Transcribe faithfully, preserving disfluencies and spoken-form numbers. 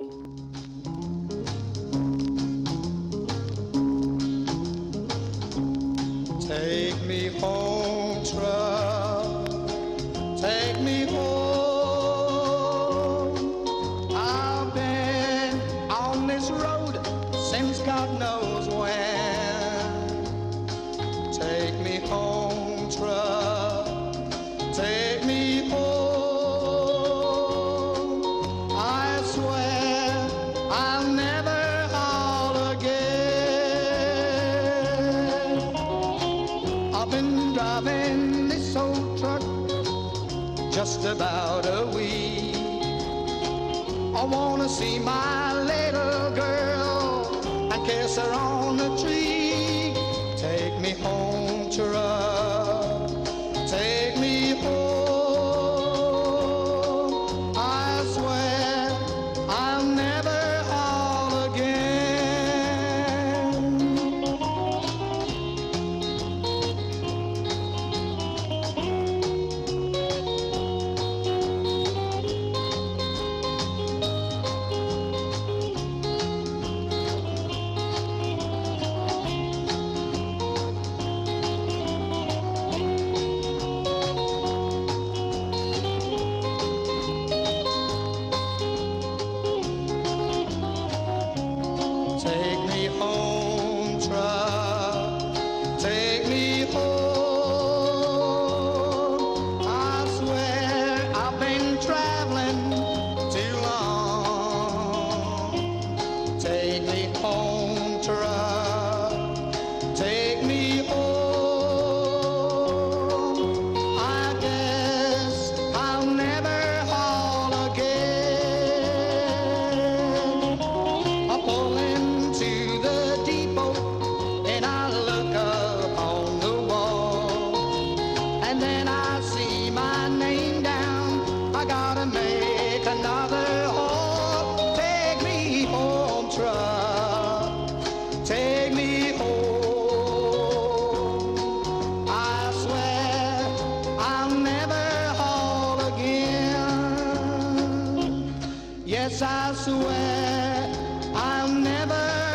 Take me home, truck, take me home. I've been on this road since God knows when. Take me home, truck, take me home. I swear I'll never haul again. I've been driving this old truck just about a week. I wanna see my little girl and kiss her on the cheek. Take me home, truck, take me home. I swear I'll never haul again. Take me home, truck, take me home. I swear I've been traveling too long. Take me home, truck, take me home. I guess I'll never haul again. I pull into the depot and I look up on the wall, and then I see my name down. I gotta make another haul. Take me home, truck, take me home. I swear I'll never haul again. Yes, I swear I'll never